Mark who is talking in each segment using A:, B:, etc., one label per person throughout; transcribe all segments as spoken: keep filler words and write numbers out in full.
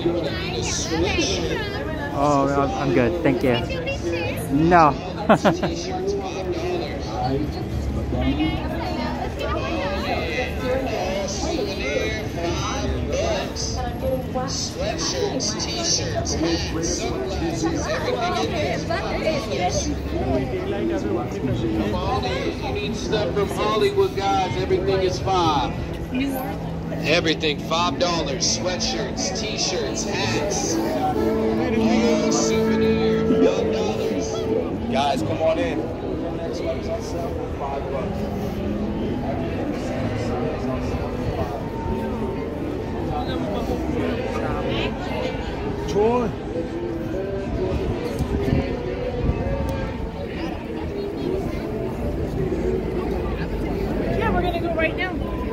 A: Oh, I'm, I'm good. Thank you. No.
B: Sweatshirts, t-shirts, hats, sunglasses, everything in there. Come on in. You need stuff from Hollywood, guys. Everything is five. Everything five dollars. Sweatshirts, t-shirts, hats. Oh, souvenir, five dollars. Guys, come on in. Five bucks.
C: Troy.
D: Yeah, we're gonna go right now.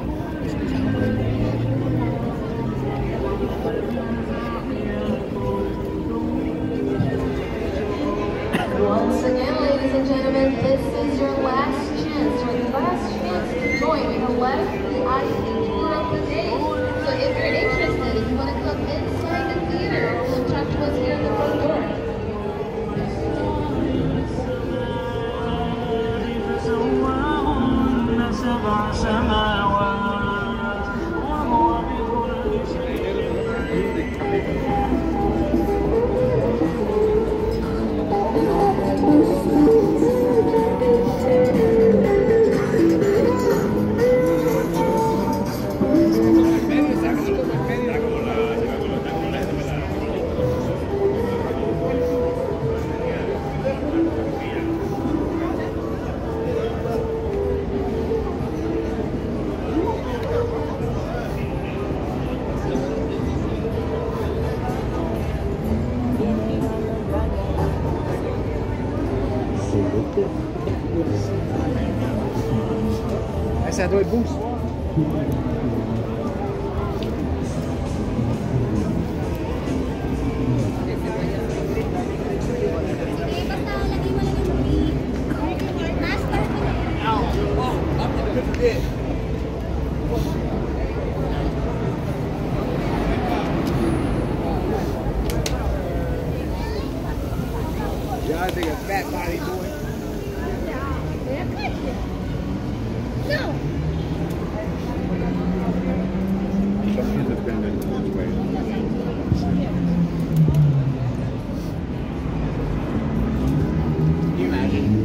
E: Once again, ladies and gentlemen, this is your last chance, your last chance to join. We have left the I C tour of the day. So if you're interested, if you want to come inside the theater, come talk to us here in the front door.
C: Essa é dois bus. Yeah, I think a fat body boy.
D: No.
C: Some kids have been this way. Can you imagine?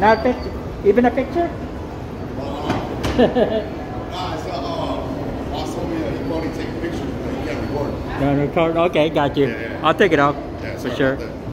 A: Not a picture. Even a picture?
F: Nah, it's uh, also uh, you can only take pictures, but you can't record.
A: No, no, card. Okay, got you.
F: Yeah, yeah.
A: I'll take it off
F: Yeah,
A: for
F: sorry
A: sure.
F: about